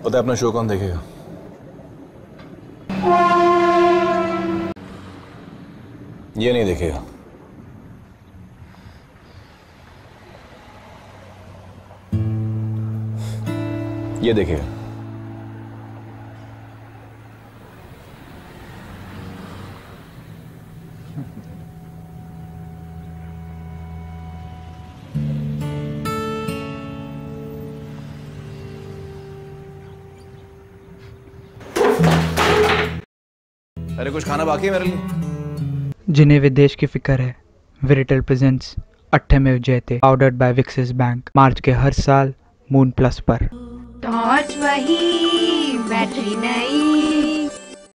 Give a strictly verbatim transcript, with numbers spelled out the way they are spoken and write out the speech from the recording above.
पता है अपना शो कौन देखेगा? ये नहीं देखेगा। ये देखेगा। अरे कुछ खाना बाकी है मेरे लिए? जिन्हें विदेश की फिक्र है, विरिटल प्रेजेंट्स अट्ठमेव जयते पाउडर्ड बाय विक्सिस बैंक, मार्च के हर साल मून प्लस पर। टॉर्च वही, बैटरी नहीं।